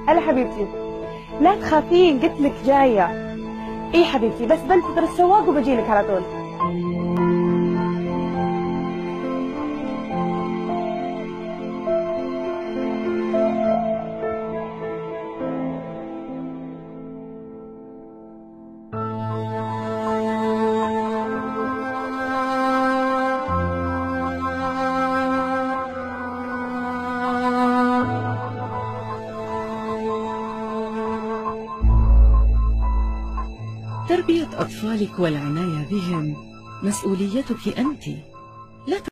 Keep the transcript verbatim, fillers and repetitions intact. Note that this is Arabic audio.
هلا حبيبتي، لا تخافين قلت لك جايه. اي حبيبتي، بس بنتظر السواق وبجي لك على طول. تربية أطفالك والعناية بهم مسؤوليتك أنت، لا